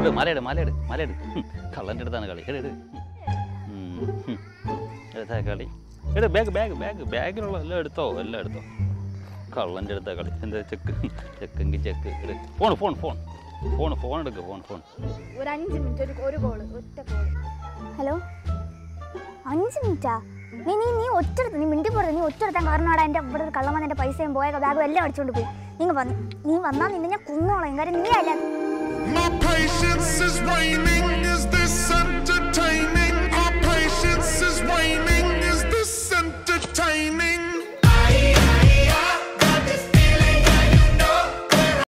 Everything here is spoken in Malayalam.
മലയിട് കള്ളൻ്റെ അടുത്താണ് കളി എടുത്താ കളി ബാഗിലുള്ള എല്ലാം എടുത്തോ കള്ളൻ്റെ അടുത്താ കളി എന്താ ചെക്കെങ്കിൽ ചെക്ക് ഫോൺ എടുക്ക് ഒരു 5 മിനിറ്റ് ഒരു കോൾ ഒറ്റ കോൾ. ഹലോ 5 മിനിറ്റാ? നീ ഒറ്റടുത്ത് നീ മിണ്ടി പോരുത്. നീ ഒറ്റടുത്താൻ കാരണമാണ് എൻ്റെ ഇവിടെ ഒരു കള്ളം വന്ന് എൻ്റെ പൈസയും പോയ ബാഗും എല്ലാം അടിച്ചുകൊണ്ട് പോയി. നീ വന്നാൽ നിന്നെ ഞാൻ കുന്നോളാം. കാര്യം നീ അല്ല